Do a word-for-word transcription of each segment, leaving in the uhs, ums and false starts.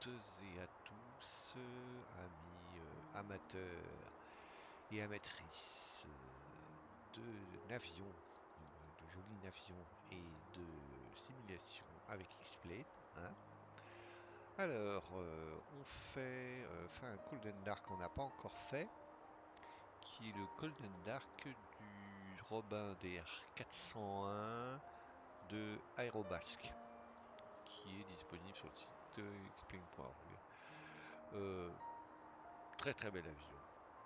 toutes et à tous, euh, amis euh, amateurs et amatrices euh, de navions, de, de jolis navions et de simulation avec X-Plane, hein. Alors, euh, on fait, euh, fait un Golden Dark qu'on n'a pas encore fait, qui est le Golden Dark du Robin D R quatre cent un de Aérobasque, qui est disponible sur le site euh, explain point org. Euh, Très très bel avion.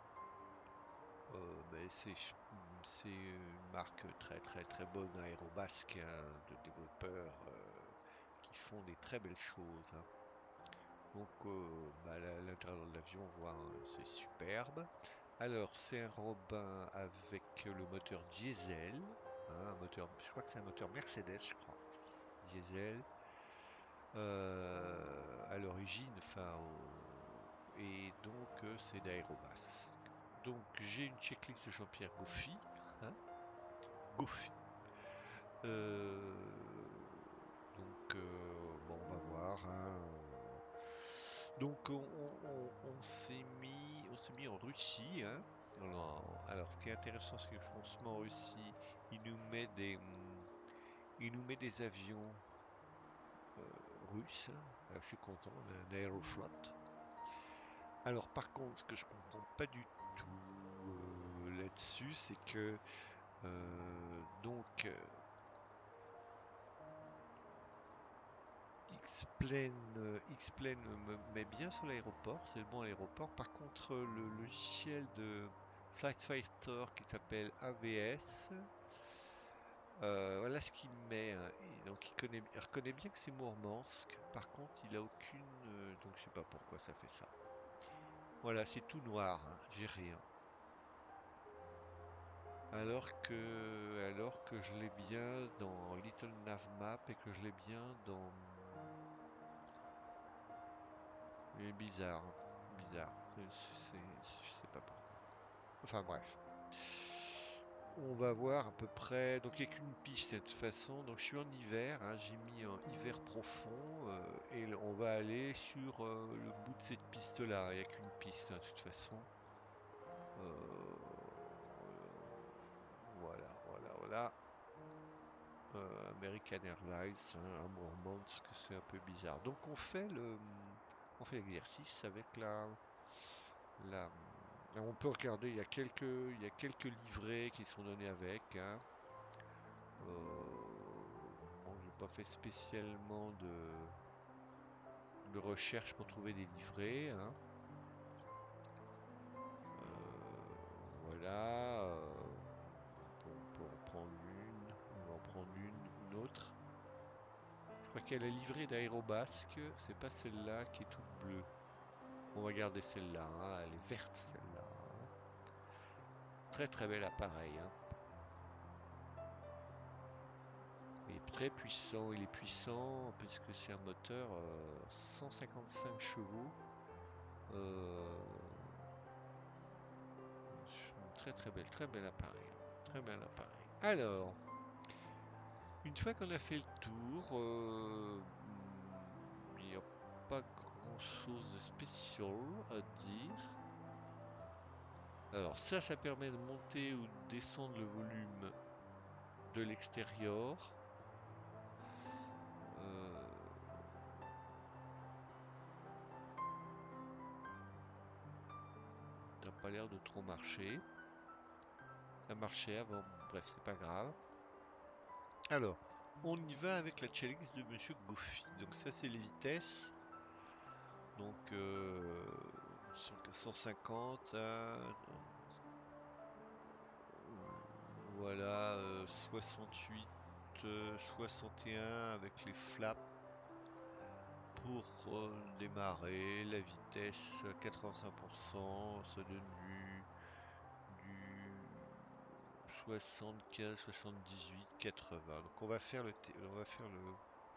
Euh, mais c'est c'est une marque très très très bonne aérobasque, hein, de développeurs euh, qui font des très belles choses, hein. Donc euh, bah, à l'intérieur de l'avion, on voit, hein, c'est superbe. Alors c'est un Robin avec le moteur diesel, hein, un moteur, je crois que c'est un moteur Mercedes, je crois, diesel. Euh, à l'origine, enfin, au- et donc euh, c'est d'aérobasque. Donc j'ai une checklist de Jean-Pierre Goffi, hein, Goffi. Euh, donc euh, bon, on va voir, hein, euh. Donc on, on- on s'est mis, on s'est mis en Russie, hein. Alors, alors, ce qui est intéressant, c'est que on se met en Russie, il nous met des, hum, il nous met des avions euh, russes, hein. Alors, je suis content, d'Aeroflot. Alors par contre, ce que je comprends pas du tout euh, là-dessus, c'est que euh, donc euh, X-Plane, euh, X-Plane me met bien sur l'aéroport, c'est le bon aéroport. Par contre, euh, le logiciel de Flight Fighter qui s'appelle A V S, euh, voilà ce qu'il met, hein. Et donc il connaît, il reconnaît bien que c'est Mourmansk. Par contre, il a aucune, euh, donc je sais pas pourquoi ça fait ça. Voilà, c'est tout noir, hein, j'ai rien. Alors que, alors que je l'ai bien dans Little Navmap et que je l'ai bien dans... Il est bizarre, hein. Bizarre. C'est, c'est- je sais pas pourquoi. Enfin bref. On va voir à peu près. Donc il n'y a qu'une piste de toute façon. Donc je suis en hiver, hein. J'ai mis en hiver profond euh, et l- on va aller sur euh, le bout de cette piste-là. Il n'y a qu'une piste, hein, de toute façon. Euh, Voilà, voilà, voilà. Euh, American Airlines, hein, à Mourmansk, c'est un peu bizarre. Donc on fait le, on fait l'exercice avec la, la, on peut regarder. Il y a quelques, il y a quelques livrets qui sont donnés avec, hein. Euh, bon, j'ai pas fait spécialement de, de recherche pour trouver des livrets, hein. Euh, voilà. euh, on peut, on peut en prendre une. On va en prendre une, une autre. Je crois qu'elle est livrée d'Aérobasque. C'est pas celle-là qui est toute bleue. On va garder celle-là, hein. Elle est verte celle-là, hein. Très très bel appareil, hein. Il est très puissant. Il est puissant puisque c'est un moteur euh, cent cinquante-cinq chevaux. Euh, Très très bel, très bel appareil, hein. Très bel appareil. Alors, une fois qu'on a fait le tour, euh, hmm, il n'y a pas grand-chose de spécial à dire. Alors ça, ça permet de monter ou de descendre le volume de l'extérieur. Euh, Ça n'a pas l'air de trop marcher. Ça marchait avant, bref, c'est pas grave. Alors, on y va avec la checklist de Monsieur Goffy. Donc ça, c'est les vitesses. Donc euh, cent cinquante, hein, euh, voilà, euh, soixante-huit, euh, soixante et un avec les flaps pour euh, démarrer. La vitesse à quatre-vingt-cinq pour cent, ça donne du, du soixante-quinze, soixante-dix-huit, quatre-vingts. Donc on va faire le, on va faire le,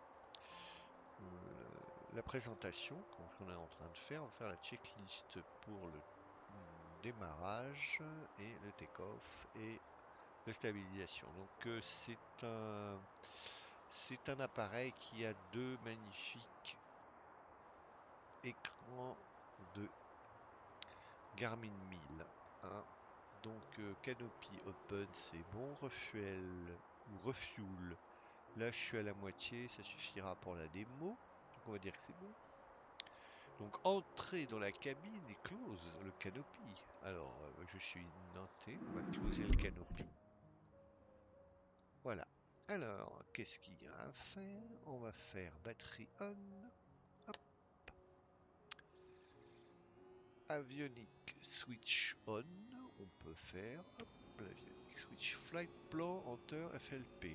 le- la présentation, comme on est en train de faire. On va faire la checklist pour le mm, démarrage et le take-off et la stabilisation. Donc euh, c'est un c'est un appareil qui a deux magnifiques écran de Garmin mille. Hein. Donc euh, Canopy Open, c'est bon. Refuel ou Refuel. Là, je suis à la moitié, ça suffira pour la démo. Donc on va dire que c'est bon. Donc entrer dans la cabine et close le canopy. Alors euh, je suis nantais, on va closer le canopy. Voilà. Alors qu'est-ce qu'il y a à faire? On va faire batterie on. Hop. Avionic switch on. On peut faire. Hop. L'avionic switch flight plan enter F L P.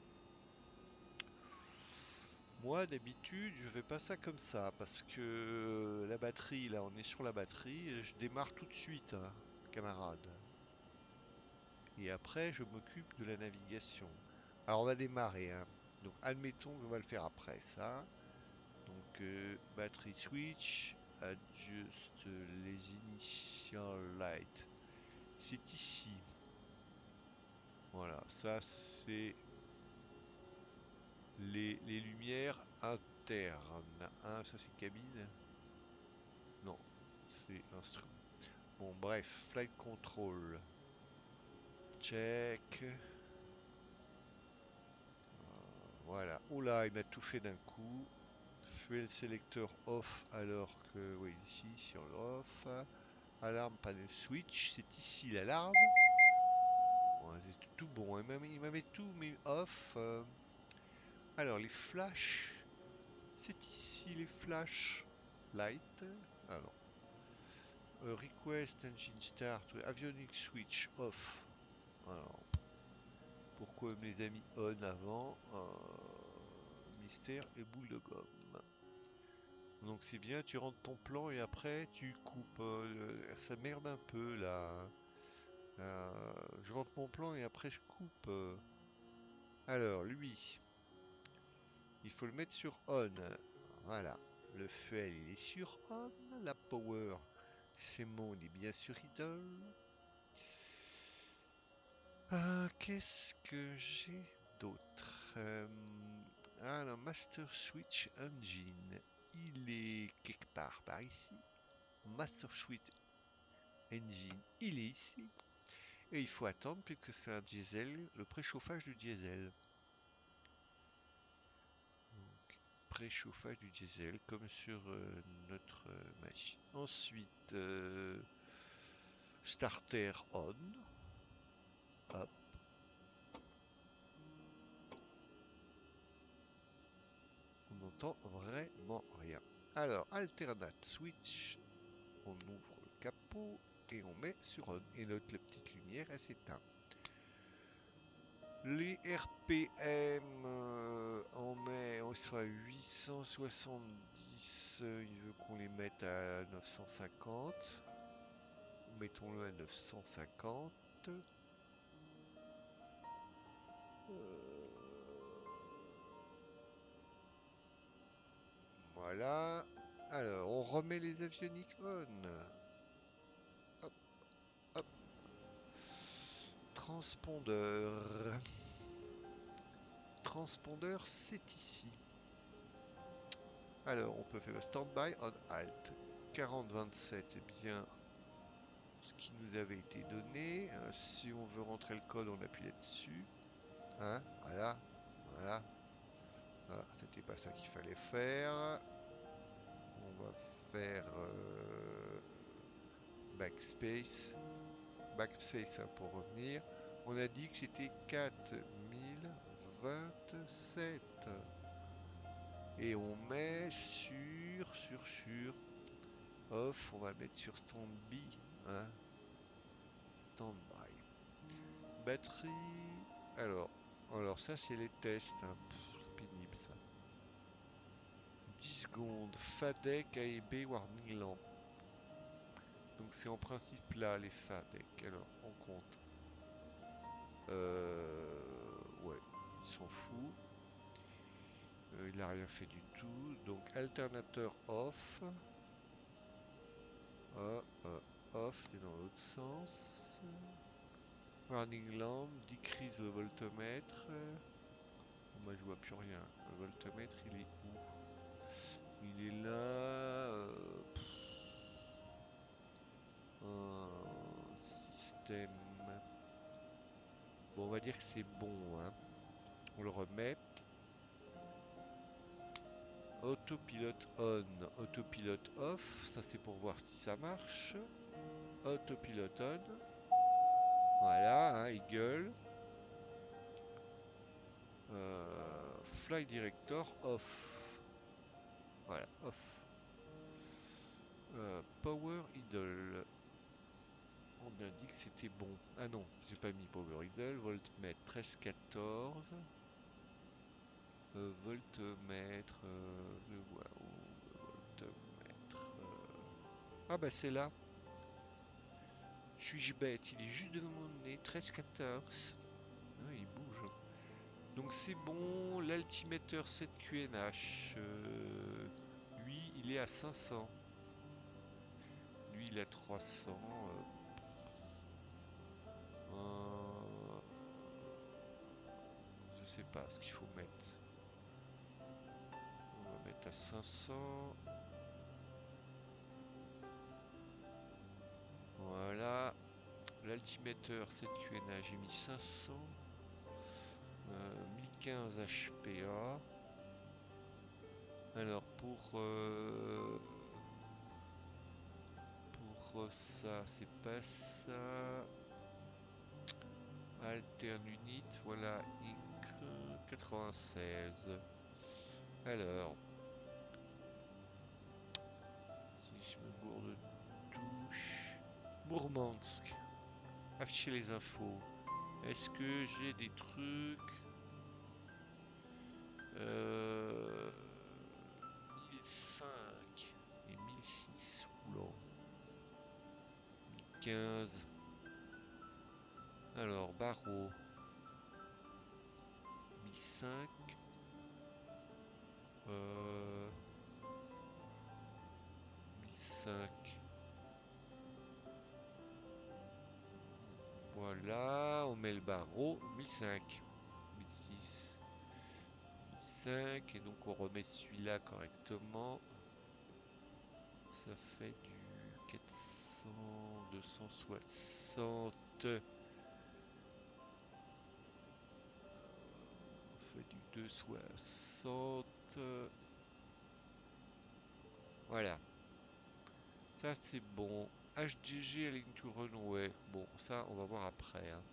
Moi d'habitude je fais pas ça comme ça parce que la batterie là on est sur la batterie, je démarre tout de suite hein, camarade. Et après je m'occupe de la navigation. Alors on va démarrer hein. Donc admettons qu'on va le faire après ça. Donc euh, battery switch, adjust les initial light. C'est ici. Voilà, ça c'est les, les lumières internes. Hein, ça c'est cabine. Non, c'est instrument. Bon, bref, flight control. Check. Euh, voilà. Oula, il m'a tout fait d'un coup. Fuel selector off alors que, oui, ici, sur le off. Alarme panel switch, c'est ici l'alarme. Bon, c'est tout bon, il m'a mis tout mis off. Euh. Alors, les flashs, c'est ici les flash light. Alors, euh, request engine start, avionic switch off. Alors, pourquoi me les a mis on avant euh, mystère et boule de gomme. Donc c'est bien, tu rentres ton plan et après tu coupes. Euh, ça merde un peu là. Euh, je rentre mon plan et après je coupe. Euh. Alors lui, il faut le mettre sur on. Voilà. Le fuel il est sur on. La power, c'est mon, il est bien sur idle. Euh, Qu'est-ce que j'ai d'autre? euh, Alors, Master Switch Engine, il est quelque part par ici. Master Switch Engine, il est ici. Et il faut attendre puisque c'est un diesel, le préchauffage du diesel. Donc, préchauffage du diesel, comme sur euh, notre euh, machine. Ensuite, euh, starter on. Hop. On n'entend vraiment rien. Alors, alternate switch. On ouvre le capot et on met sur on. Et notre la petite lumière, elle s'éteint. Les R P M, euh, on met, on soit à huit cent soixante-dix. Euh, il veut qu'on les mette à neuf cent cinquante. Mettons-le à neuf cent cinquante. Euh, voilà. Alors, on remet les avioniques on. Hop, hop. Transpondeur. Transpondeur, c'est ici. Alors, on peut faire standby on alt. quarante vingt-sept, c'est bien ce qui nous avait été donné. Euh, si on veut rentrer le code, on appuie là-dessus. Hein, voilà, voilà. Ah, c'était pas ça qu'il fallait faire. On va faire euh, backspace. Backspace hein, pour revenir. On a dit que c'était quatre mille vingt-sept. Et on met sur, sur, sur, off, on va le mettre sur standby, hein, standby. Batterie, alors, alors ça c'est les tests, hein. Pff, pénible ça. dix secondes, FADEC, A et B, warning lamp. Donc c'est en principe là les FADEC, alors on compte. Euh, ouais, il s'en fout. Euh, il n'a rien fait du tout, donc alternateur off. Ah, ah, off, c'est dans l'autre sens. Warning lamp, decrease le voltomètre. Oh, moi je vois plus rien. Le voltomètre il est où? Il est là. Euh, système. Bon, on va dire que c'est bon, hein. On le remet. Autopilote on, autopilote off. Ça, c'est pour voir si ça marche. Autopilote on. Voilà, hein, Eagle. Euh, Flight Director off. Voilà, off. Euh, Power Idle. On a dit que c'était bon. Ah non, j'ai pas mis Power Idle. Voltmètre treize quatorze. Euh, voltmètre. Euh, le wow, voltmètre. Euh... Ah bah c'est là. Suis-je bête? Il est juste devant mon nez. treize quatorze. Ah, il bouge. Donc c'est bon. L'altimeter sept Q N H. Euh, lui, il est à cinq cents. Lui, il a trois cents. Euh, euh, je sais pas ce qu'il faut mettre. On va mettre à cinq cents. Voilà. L'altimeter sept Q N A, j'ai mis cinq cents. Euh, mille quinze H P A. Alors pour euh, pour ça, c'est pas ça. Altern unit, voilà, Inc quatre-vingt-seize. Alors, si je me bourre de touche, Mourmansk, afficher les infos. Est-ce que j'ai des trucs euh, mille cinq et mille six, oula, mille quinze. Alors, barreau, mille cinq. Euh, mille cinq. Voilà, on met le barreau, mille cinq. mille six. mille cinq. Et donc on remet celui-là correctement. Ça fait du quatre cents, deux cent soixante. On fait du deux cent soixante. Voilà. Ça c'est bon. H D G Align to Runway. Bon, ça on va voir après. Hein.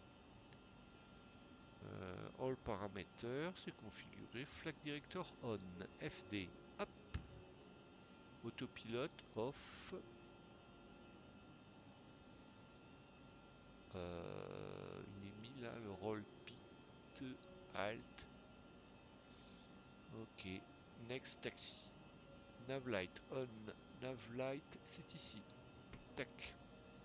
Euh, all paramètres, c'est configuré. Flag Director on. F D. Hop. Autopilote off. Euh, il est mis là, le roll pit. Alt. Ok. Next taxi. Navlight on. Navlight, c'est ici. Tac.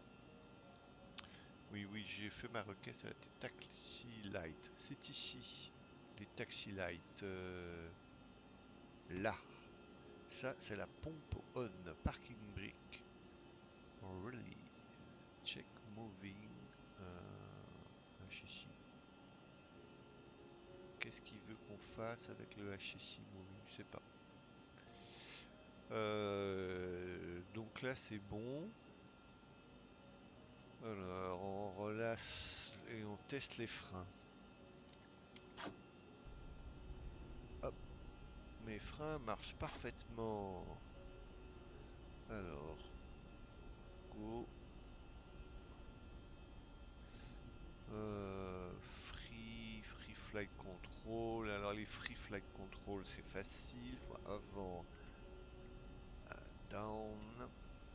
Oui, oui, j'ai fait ma requête, ça a été taxi light. C'est ici. Les taxi light. Euh, là. Ça, c'est la pompe on. Parking brake. Release. Check moving. Euh, H S I. Qu'est-ce qu'il veut qu'on fasse avec le H S I moving? Je sais pas. Euh, donc là, c'est bon. Alors, on relâche et on teste les freins. Hop. Mes freins marchent parfaitement. Alors, go. Euh, free, free flight control. Alors les free flight control, c'est facile. Faut avant, euh, down.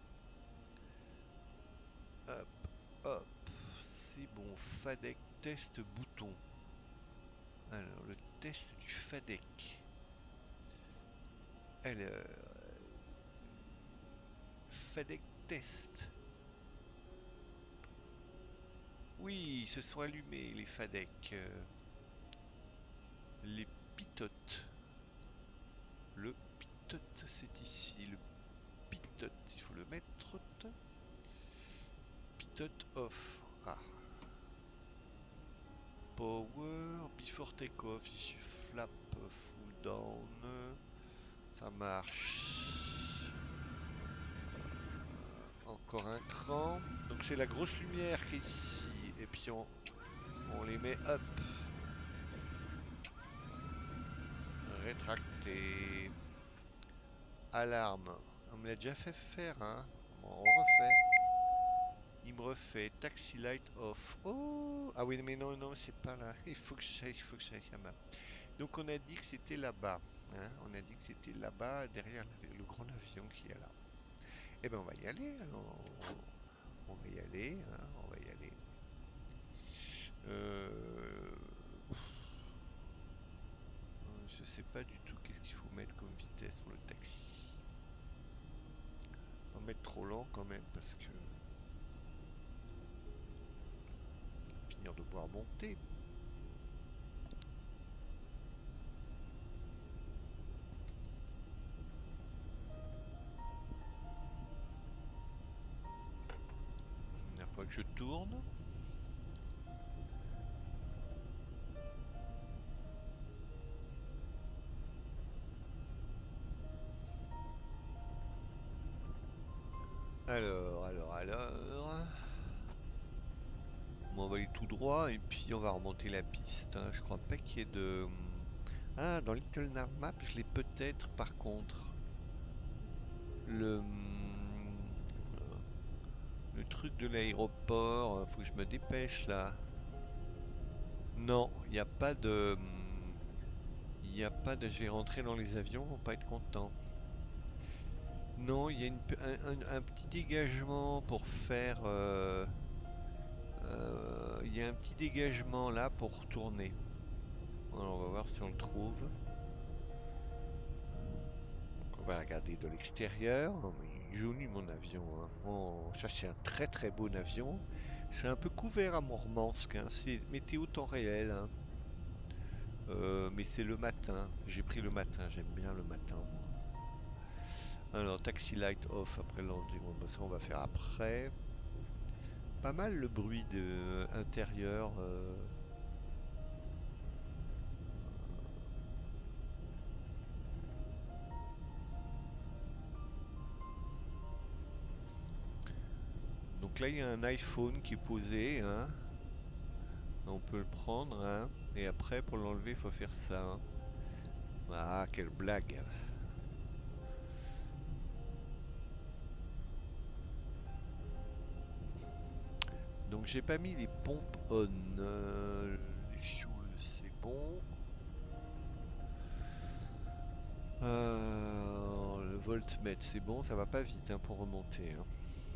Hop, hop. C'est bon. Fadec test bouton. Alors le test du Fadec. Alors, Fadec test. Oui, ils se sont allumés les Fadec. Euh, les pitotes. Le pitote, c'est ici. Le pitote, il faut le mettre. Pitote off. Ah. Power, before takeoff, ici flap, full down. Ça marche. encore un cran. Donc c'est la grosse lumière qui est ici. Et puis on, on les met hop. Rétracté. Alarme. On me l'a déjà fait faire, hein. Bon, on refait. Il me refait taxi light off. Oh! Ah oui, mais non, non, c'est pas là. Il faut que j'aille, il faut que j'aille à ma. Donc on a dit que c'était là-bas, hein. On a dit que c'était là-bas, derrière le, le grand avion qui est là. Eh ben on va y aller, alors. On, on va y aller, hein, on va y aller. Euh, je sais pas du tout qu'est-ce qu'il faut mettre comme vitesse pour le taxi. On va mettre trop lent quand même parce que on va finir de devoir monter. La fois que je tourne. Alors, alors, alors. Bon, on va aller tout droit et puis on va remonter la piste, hein. Je crois pas qu'il y ait de. Ah, dans Little Navmap, je l'ai peut-être par contre. Le. Le truc de l'aéroport, faut que je me dépêche là. Non, il n'y a pas de. Il n'y a pas de. Je vais rentrer dans les avions, on va pas être content. Non, il y a une, un, un, un, petit dégagement pour faire. Euh, euh, il y a un petit dégagement là pour tourner. Alors, on va voir si on le trouve. Donc, on va regarder de l'extérieur. Oh, mais il est joli mon avion, hein. Oh, ça c'est un très très beau avion. C'est un peu couvert à Mourmansk, hein. C'est météo temps réel, hein. Euh, mais c'est le matin. J'ai pris le matin. J'aime bien le matin, moi. Alors, taxi light off après le landing. Bon, bah, ça, on va faire après. Pas mal le bruit de euh, intérieur. Euh... Donc là, il y a un iPhone qui est posé, hein. On peut le prendre, hein. Et après, pour l'enlever, il faut faire ça, hein. Ah, quelle blague. Donc j'ai pas mis les pompes on. Euh, les fuels, c'est bon. Euh, le voltmètre, c'est bon. Ça va pas vite, hein, pour remonter, hein.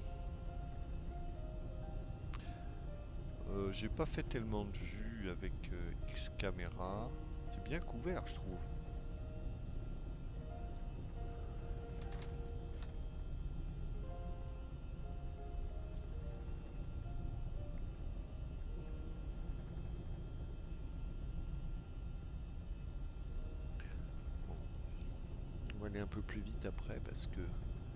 Euh, j'ai pas fait tellement de vues avec euh, X caméra. C'est bien couvert, je trouve. Bon, on va aller un peu plus vite après parce que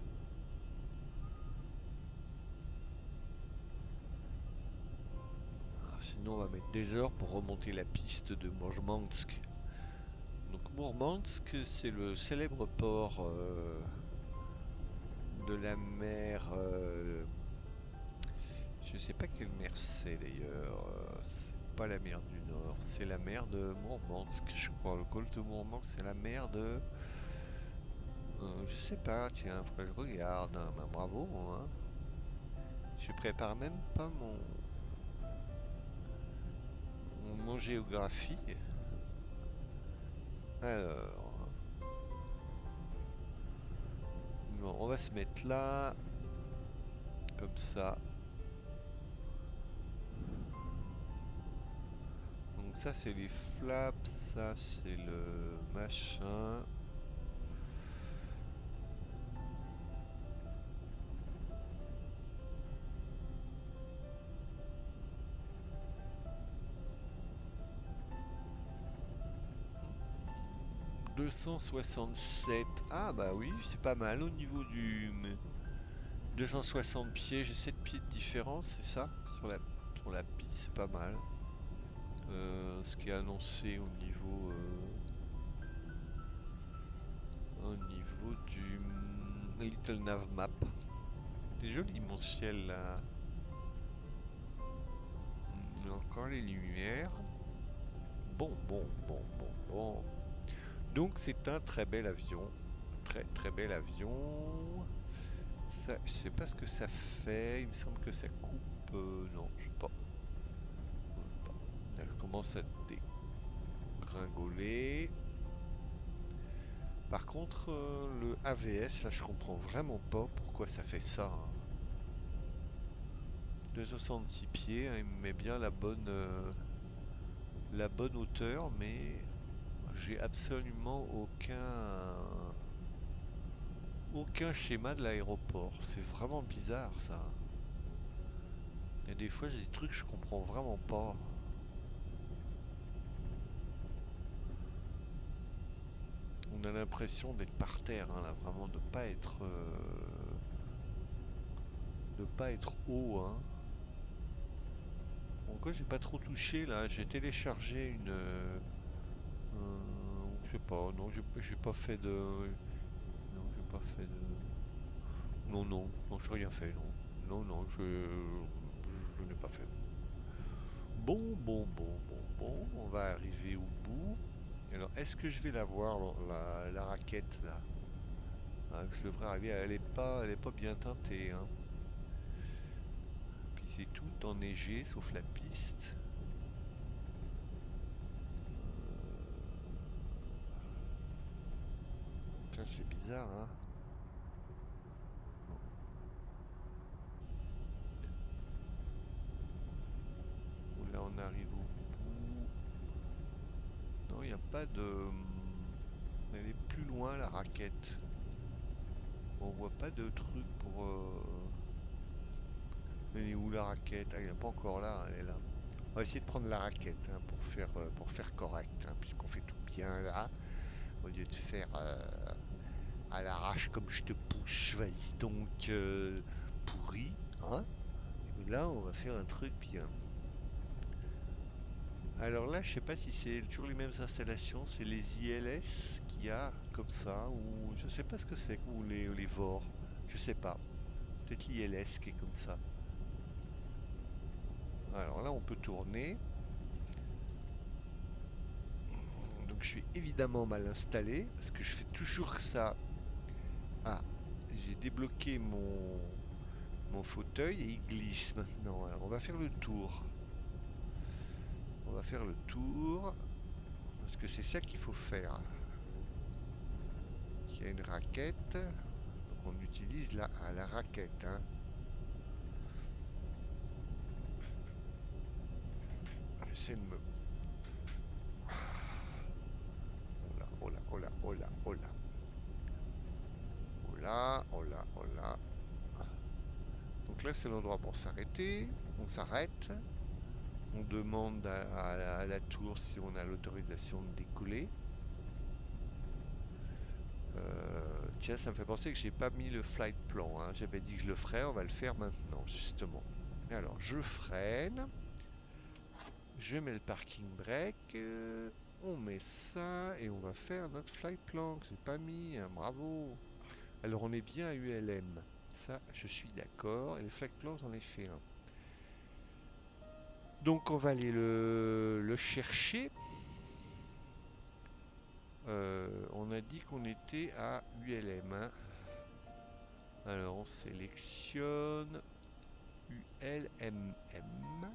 ah, sinon on va mettre des heures pour remonter la piste de Mourmansk. Donc Mourmansk, c'est le célèbre port euh, de la mer. Euh, je sais pas quelle mer c'est d'ailleurs. Euh, c'est pas la mer du Nord, c'est la mer de Mourmansk, je crois. Le golfe de Mourmansk, c'est la mer de. Euh, je sais pas, tiens, faut que je regarde. Hein. Ben, bravo, hein. Je prépare même pas mon, mon, mon géographie. Alors, bon, on va se mettre là, comme ça. Donc ça c'est les flaps, ça c'est le machin. deux cent soixante-sept. Ah bah oui, c'est pas mal au niveau du deux cent soixante pieds. J'ai sept pieds de différence, c'est ça sur la, sur la piste, c'est pas mal. Euh, ce qui est annoncé au niveau euh, au niveau du Little Nav Map. C'est joli mon ciel là. Hmm, encore les lumières. Bon, bon, bon, bon, bon. Donc c'est un très bel avion. Très très bel avion. Ça, je sais pas ce que ça fait. Il me semble que ça coupe. euh, non, je sais pas. Je sais pas. Elle commence à dégringoler. Par contre, euh, le A V S, là, je comprends vraiment pas pourquoi ça fait ça, hein. De soixante-six pieds, hein, il me met bien la bonne, euh, la bonne hauteur, mais j'ai absolument aucun, aucun schéma de l'aéroport. C'est vraiment bizarre ça. Il y a des fois, j'ai des trucs que je comprends vraiment pas. On a l'impression d'être par terre, hein, là, vraiment de pas être, euh, de pas être haut, hein. Bon, quoi, j'ai pas trop touché là. J'ai téléchargé une, euh, euh, je sais pas, non, j'ai j'ai pas fait de, non, j'ai pas fait de, non, non, non, j'ai rien fait, non, non, non, je, je n'ai pas fait. Bon, bon, bon, bon, bon, on va arriver au bout. Alors, est-ce que je vais la voir, la, la raquette là? Ah, je devrais arriver. Elle est pas, elle est pas bien teintée, hein. Puis c'est tout enneigé sauf la piste. Tiens, c'est bizarre, hein. Bon, là, on arrive au bout. Non, il n'y a pas de. Elle est plus loin, la raquette. On voit pas de truc pour. euh, Elle est où la raquette? Ah, il n'est pas encore là, elle est là. On va essayer de prendre la raquette, hein, pour faire, euh, pour faire correct, hein, puisqu'on fait tout bien là. Au lieu de faire euh, à l'arrache comme je te pousse, vas-y donc, euh, pourri, hein. Et là, on va faire un truc bien. Alors là, je sais pas si c'est toujours les mêmes installations, c'est les I L S qu'il y a comme ça, ou je sais pas ce que c'est, ou les, ou les V O R, je sais pas. Peut-être l'I L S qui est comme ça. Alors là, on peut tourner. Donc je suis évidemment mal installé, parce que je fais toujours que ça. Ah, j'ai débloqué mon, mon fauteuil et il glisse maintenant. Alors on va faire le tour. On va faire le tour, parce que c'est ça qu'il faut faire. Il y a une raquette, donc on utilise la, à la raquette, hein. J'essaie de me. Oh là, oh là, oh là, oh là, oh là. Oh là, oh là, oh là. Donc là, c'est l'endroit pour s'arrêter. On s'arrête. On demande à, à la, à la tour si on a l'autorisation de décoller. Euh, tiens, ça me fait penser que j'ai pas mis le flight plan, hein. J'avais dit que je le ferais, on va le faire maintenant, justement. Alors, je freine. Je mets le parking brake. euh, on met ça et on va faire notre flight plan que j'ai pas mis, hein. Bravo. Alors, on est bien à U L M. Ça, je suis d'accord. Et le flight plan, j'en ai fait un. Donc, on va aller le, le chercher. Euh, on a dit qu'on était à U L M, hein. Alors, on sélectionne U L M M.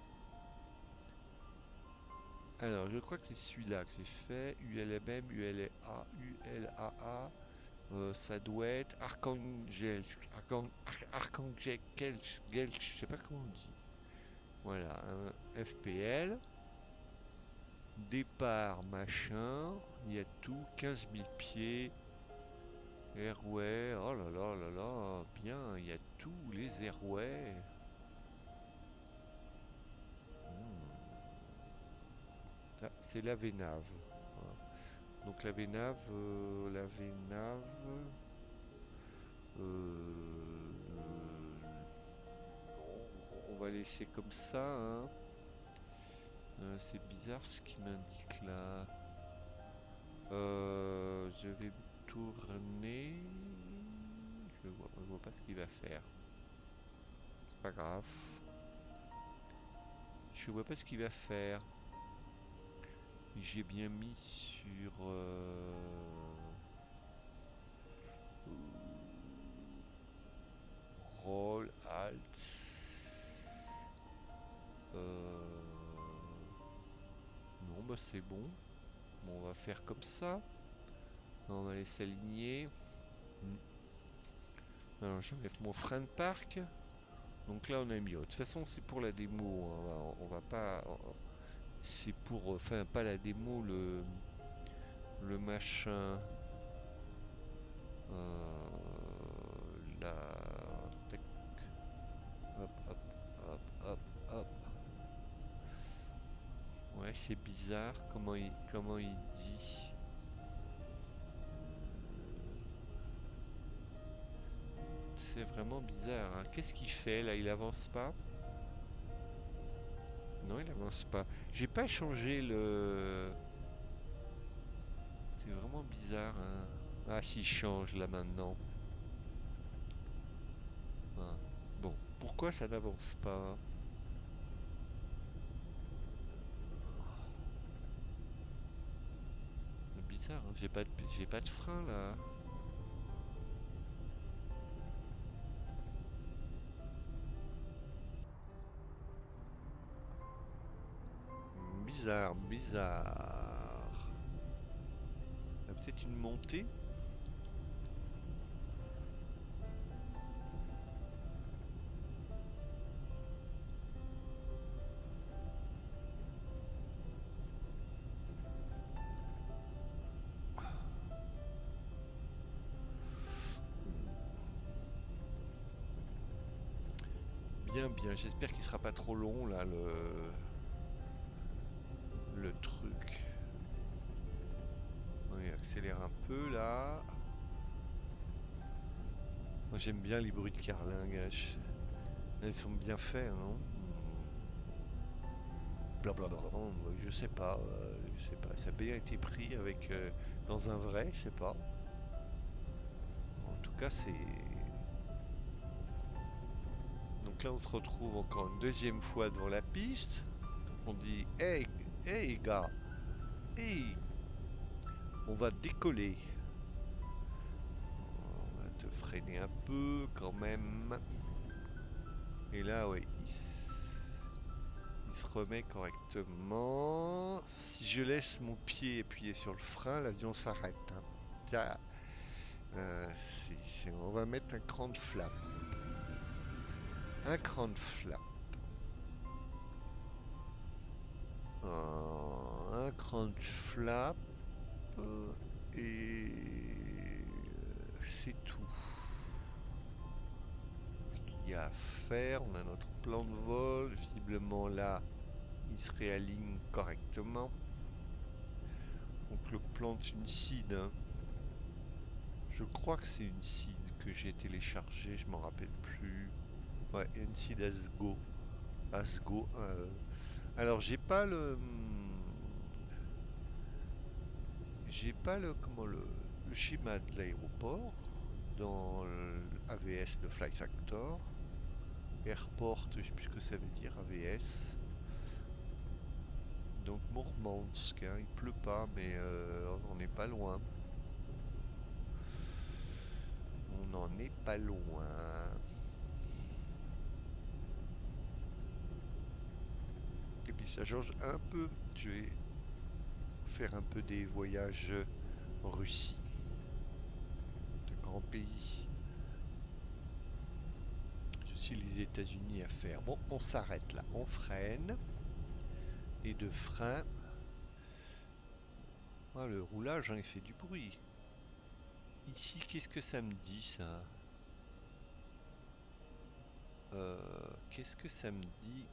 Alors, je crois que c'est celui-là que j'ai fait. U L M M, U L A, U L A A. Euh, ça doit être Archangel. Archan- Ar- Archangel. Gelch, Gelch, je sais pas comment on dit. Voilà, un F P L. Départ, machin. Il y a tout. quinze mille pieds. Airway. Oh là là là là. Bien, il y a tous les airways. Hmm. Ça, c'est la Vénave. Voilà. Donc la Vénave, euh, la Vénave, euh, on, on va laisser comme ça, hein. Euh, c'est bizarre ce qui m'indique là. Euh, je vais me tourner. Je vois, je vois pas ce qu'il va faire. pas grave. Je vois pas ce qu'il va faire. J'ai bien mis sur... Euh... Roll, Alt. Euh... Non, bah c'est bon. Bon, on va faire comme ça. On va laisser aligner. Alors j'enlève mon frein de parc. Donc là on a mis. De toute façon c'est pour la démo. On va, on va pas. C'est pour. Enfin pas la démo, le. Le machin. Euh, la. Tac. Hop, hop, hop, hop, hop. Ouais, c'est bizarre comment il, comment il dit. C'est vraiment bizarre. Hein. Qu'est-ce qu'il fait là? Il avance pas? Non, il avance pas. J'ai pas changé le. C'est vraiment bizarre. Hein. Ah, s'il change là maintenant. Ah. Bon, pourquoi ça n'avance pas? C'est bizarre. Hein. J'ai pas de, j'ai pas de frein là. Bizarre, bizarre. Il y a peut-être une montée. Bien, bien. J'espère qu'il sera pas trop long là le le truc. Oui, accélère un peu là. Moi j'aime bien les bruits de carlingue. Elles sont bien faits, non? Blablabla. Je sais pas, euh, je sais pas. Ça a bien été pris avec euh, dans un vrai, je sais pas. En tout cas, c'est. Donc là, on se retrouve encore une deuxième fois devant la piste. On dit, hey, hey gars, hey, on va décoller. On va te freiner un peu quand même. Et là, oui, il, il se remet correctement. Si je laisse mon pied appuyé sur le frein, l'avion s'arrête. Hein. Tiens, euh, c'est- c'est- on va mettre un cran de flap. Un cran de flap. Euh, un cran de flap. euh, Et euh, c'est tout. Ce qu'il y a à faire, on a notre plan de vol. Visiblement là, il se réaligne correctement. Donc le plan c'est une seed. Hein. Je crois que c'est une seed que j'ai téléchargée, je m'en rappelle plus. Ouais, une seed Asgo. Asgo. Euh... Alors j'ai pas le. J'ai pas le comment le, le schéma de l'aéroport dans l'A V S de Flight Factor. Airport, je sais plus ce que ça veut dire A V S. Donc Mourmansk, hein, il pleut pas, mais euh, on n'est pas loin. On n'en est pas loin. Et puis ça change un peu. Je vais faire un peu des voyages en Russie. Un grand pays. Je suis les États-Unis à faire. Bon, on s'arrête là. On freine. Et de frein. Ah, le roulage, hein, il fait du bruit. Ici, qu'est-ce que ça me dit, ça? euh, Qu'est-ce que ça me dit?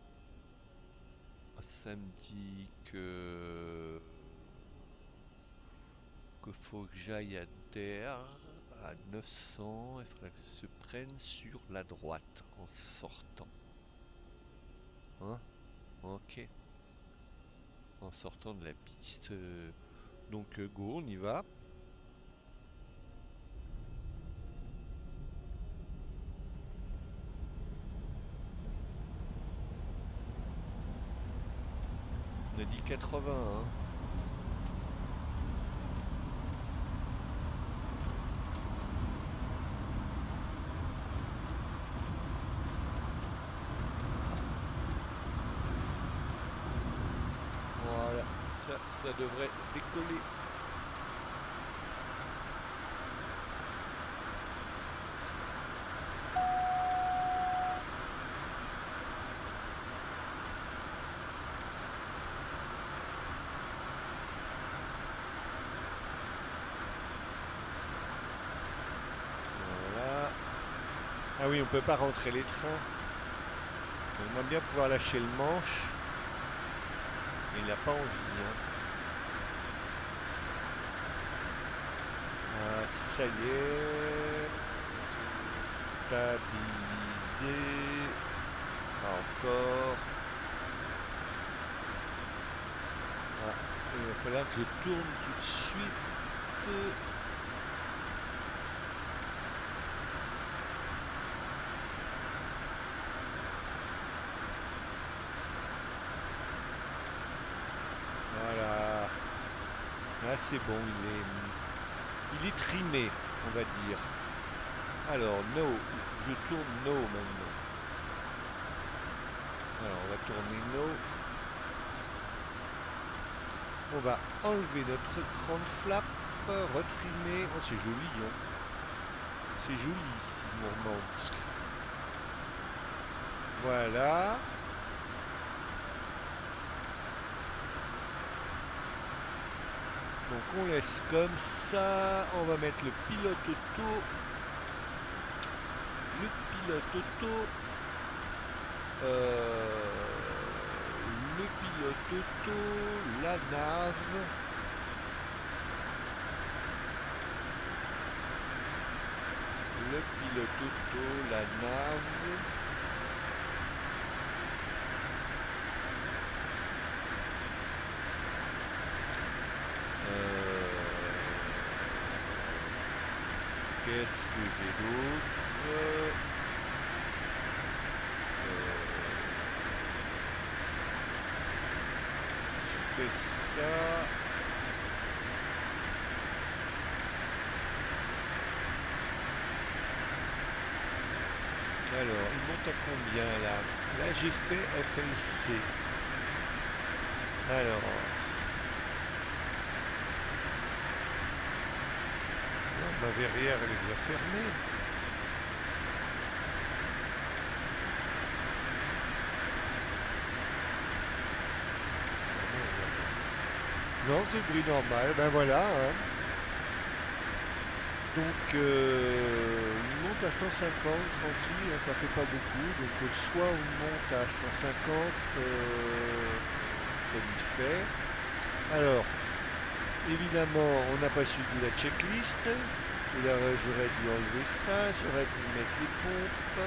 Ça me dit que... que faut que j'aille à Der à neuf cents. Il faudrait que je se prenne sur la droite en sortant. Hein? Ok. En sortant de la piste. Donc go, on y va. a dit quatre-vingts. Hein. Voilà, ça, ça devrait décoller. Ah oui, on peut pas rentrer les trains. On aimerait bien pouvoir lâcher le manche. Mais il n'a pas envie. Hein. Ah, ça y est. Stabilisé. Pas encore. Ah, il va falloir que je tourne tout de suite. Voilà. Là c'est bon, il est, il est trimé, on va dire. Alors, no, je tourne no maintenant. Alors, on va tourner no. On va enlever notre écran de flap, retrimer. Oh, c'est joli, hein. C'est joli ici, Mourmansk. Voilà. Donc on laisse comme ça. On va mettre le pilote auto. Le pilote auto. Euh, le pilote auto. La nave. Le pilote auto. La nave. Qu'est-ce que j'ai d'autre? euh, Je fais ça. Alors, il monte à combien là? Là, j'ai fait F L C. Alors... Ma verrière, elle est déjà fermée. Non, c'est le bruit normal. Ben voilà. Hein. Donc, euh, il monte à cent cinquante, tranquille, hein, ça fait pas beaucoup. Donc, euh, soit on monte à cent cinquante, euh, comme il fait. Alors, évidemment, on n'a pas suivi la checklist. J'aurais dû enlever ça, j'aurais dû mettre les pompes.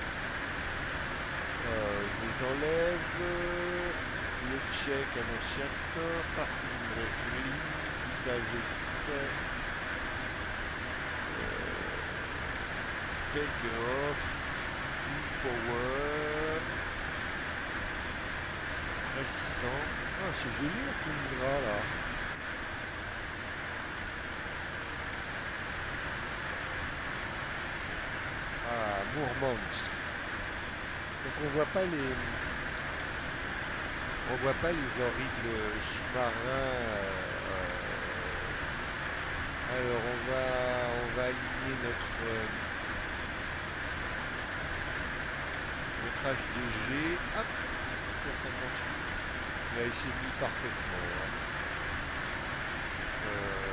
Euh, je les enlève. Le check annonciateur, parking brake, ça j'ai fait. Euh, take off, full power. Récent. Ah, c'est joli la Tundra là. Ah, Mourmansk. Donc on voit pas les on voit pas les horribles sous-marins. Euh, alors on va on va aligner notre euh, notre H D G. Hop, cent cinquante-huit. Là il s'est mis parfaitement. Hein. Euh,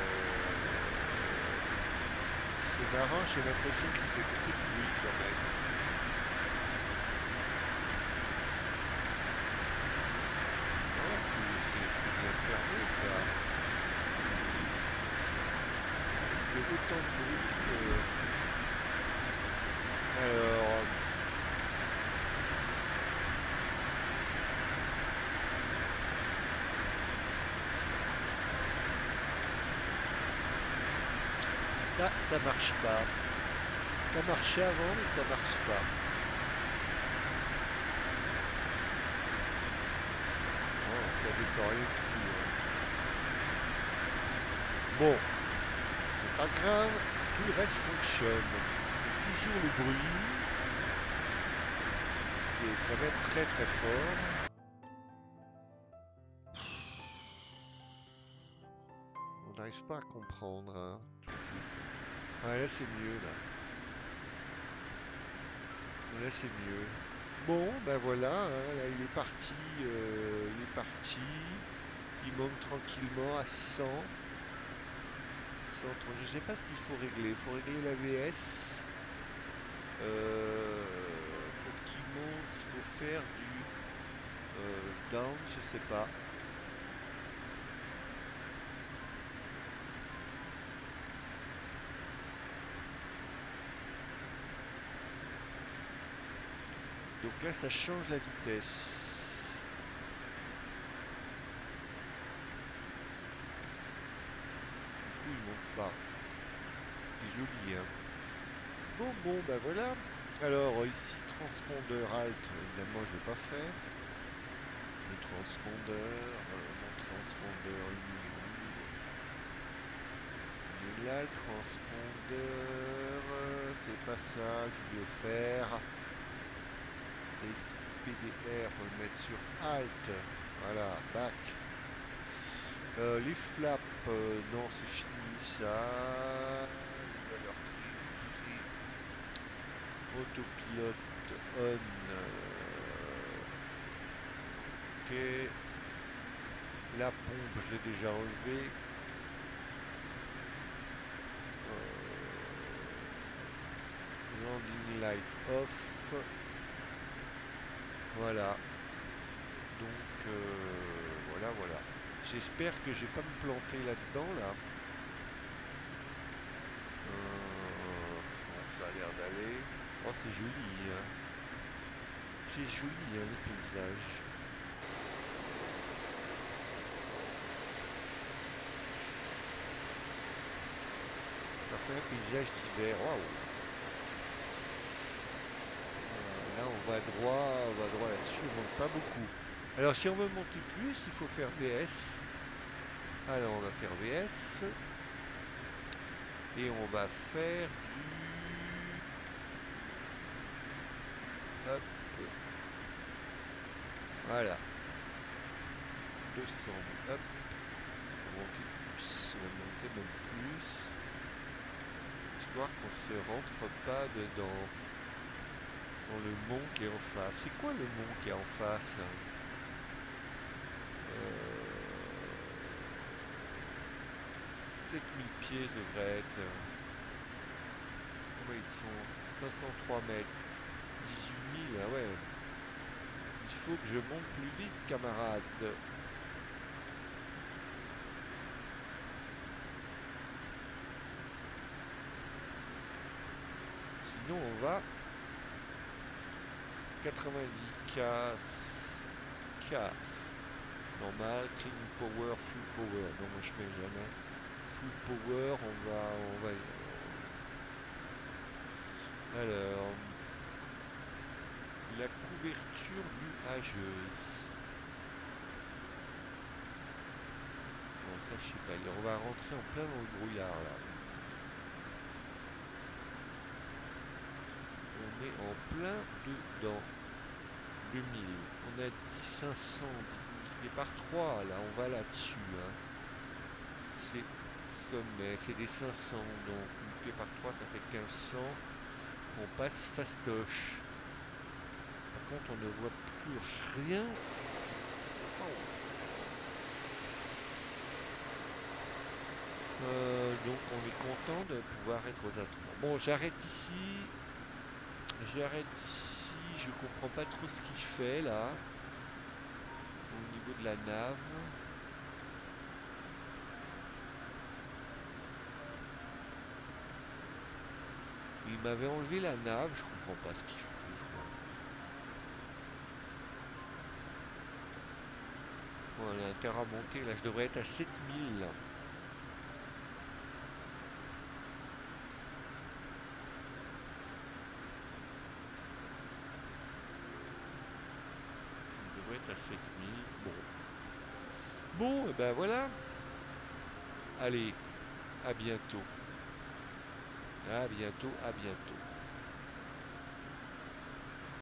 c'est marrant, j'ai l'impression qu'il fait beaucoup de bruit quand même. C'est bien fermé ça. Il fait autant de bruit que... Alors... Ça, ça marche pas. Ça marchait avant mais ça marche pas. Ça ça descend rien du tout, hein. Bon, c'est pas grave, tout le reste fonctionne. Et toujours le bruit, qui est quand même très très fort. On n'arrive pas à comprendre, hein. Ah, là c'est mieux, là. Là c'est mieux. Bon, ben voilà, hein, là il est parti, euh, il est parti. Il monte tranquillement à cent. cent trente. Je sais pas ce qu'il faut régler. Il faut régler la V S. Euh, pour qu'il monte, il faut faire du euh, down, je sais pas. Donc là, ça change la vitesse. Du coup, il monte pas. C'est joli, hein. Bon, bon, ben voilà. Alors, ici, transpondeur alt, évidemment, je ne l'ai pas fait. Le transpondeur, euh, mon transpondeur, il est où? Il est là, le transpondeur. euh, C'est pas ça que je veux faire. C'est X P D R, faut le mettre sur alt. Voilà, back. Euh, les flaps, euh, non, c'est fini ça. Les valeurs free, free. Autopilote on. euh, ok. La pompe, je l'ai déjà enlevée. Euh, landing light off. Voilà. Donc, euh, voilà, voilà. J'espère que je vais pas me planter là-dedans, là. Euh, bon, ça a l'air d'aller. Oh, c'est joli, hein. C'est joli, hein, les paysages. Ça fait un paysage d'hiver. Waouh! Euh, Là, on va droit, on va droit là-dessus. On monte pas beaucoup. Alors, si on veut monter plus, il faut faire V S. Alors, on va faire V S. Et on va faire du... Hop. Voilà. deux cents. Hop. On va monter plus. On va monter même plus. Histoire qu'on se rentre pas dedans. Dans le mont qui est en face. C'est quoi le mont qui est en face? euh... sept mille pieds devrait être. Comment ils sont? cinq cent trois mètres. dix-huit mille, ah ouais. Il faut que je monte plus vite, camarade. Sinon, on va quatre-vingt-dix casse. Casse. Normal, clean power, full power. Non, moi je mets jamais. Full power, on va. On va. Alors. La couverture nuageuse. Bon, ça, je sais pas. On va rentrer en plein dans le brouillard là. On est en plein dedans. deux mille. On a dit cinq cents multiplié par trois. Là, on va là-dessus. Hein. C'est sommet. C'est des cinq cents. Donc, multiplié par trois, ça fait quinze cents. On passe fastoche. Par contre, on ne voit plus rien. Oh. Euh, donc on est content de pouvoir être aux instruments. Bon, j'arrête ici. J'arrête ici. Je comprends pas trop ce qu'il fait là. Au niveau de la nave. Il m'avait enlevé la nave. Je comprends pas ce qu'il fait. Bon, on a intérêt à monter. Là, je devrais être à sept mille. Je devrais être à sept mille. Bon. Bon, et ben voilà. Allez, à bientôt. À bientôt, à bientôt.